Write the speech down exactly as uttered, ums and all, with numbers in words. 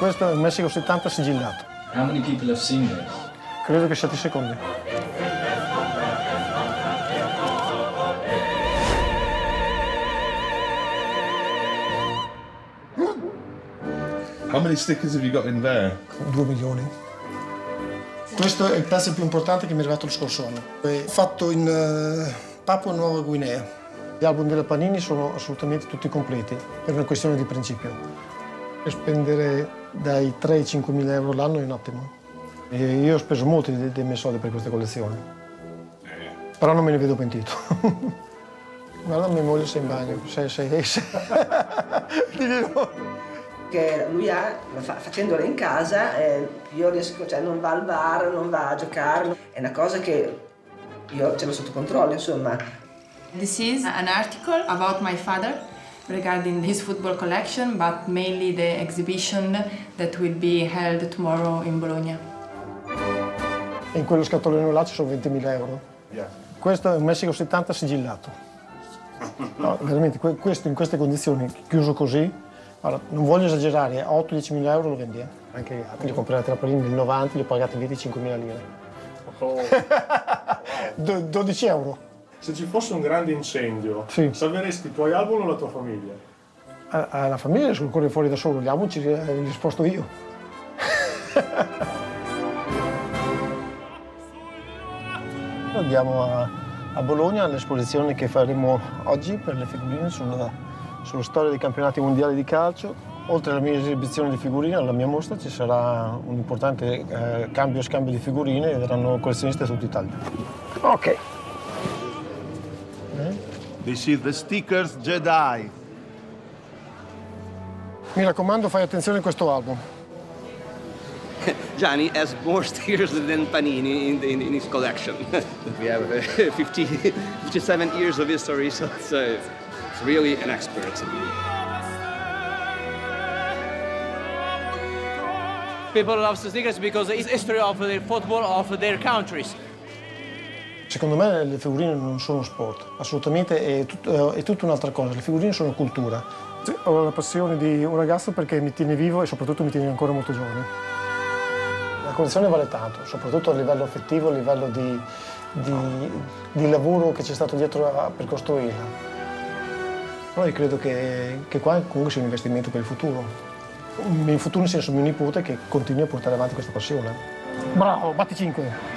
Questo è un Messico settanta sigillato. How many people have seen this? Credo che sette secondi. How many stickers have you got in there? Due milioni. Questo è il pezzo più importante che mi è arrivato lo scorso anno. È fatto in uh, Papua Nuova Guinea. Gli album della Panini sono assolutamente tutti completi, per una questione di principio. Per spendere dai tre ai cinque mila euro l'anno è un attimo. E io ho speso molti dei, dei miei soldi per questa collezione. Però non me ne vedo pentito. Guarda, mia moglie sei in bagno, sei, sei, sei. Che lui ha, facendola in casa, eh, io riesco, cioè non va al bar, non va a giocare, è una cosa che io ce l'ho sotto controllo, insomma. This is an article about my father regarding his football collection, but mainly the exhibition that will be held tomorrow in Bologna. E in quello scatolino là ci sono ventimila euro. Yeah. Questo è un Messico settanta sigillato. No, veramente, questo in queste condizioni, chiuso così, allora, non voglio esagerare, a otto dieci mila euro lo vendi, eh? Anche gli altri, li ho comprati a Trapani nel novanta, li ho pagati venticinquemila lire. Oh. Do, dodici euro. Se ci fosse un grande incendio, sì, salveresti i tuoi album o la tua famiglia? Alla famiglia sono ancora fuori da solo, gli album ci li sposto io. Andiamo a, a Bologna all'esposizione che faremo oggi per le figurine sulla sulla storia dei campionati mondiali di calcio. Oltre alla mia esibizione di figurine, alla mia mostra ci sarà un importante eh, cambio e scambio di figurine e verranno collezionisti da tutta Italia. Ok. Eh? This is the stickers Jedi. Mi raccomando, fai attenzione a questo album. Gianni has more stickers than Panini in, in, in his collection. We have uh, fifty, fifty-seven years of history, so it's, uh, it's really an expert. People love the stickers because it's history of the football of their countries. Secondo me le figurine non sono sport, assolutamente, è, tut, è tutta un'altra cosa. Le figurine sono cultura. Ho la passione di un ragazzo perché mi tiene vivo e soprattutto mi tiene ancora molto giovane. La collezione vale tanto, soprattutto a livello affettivo, a livello di, di, di lavoro che c'è stato dietro a, per costruirla. Però io credo che, che qua comunque sia un investimento per il futuro. In futuro nel senso mio nipote che continui a portare avanti questa passione. Bravo, batti cinque!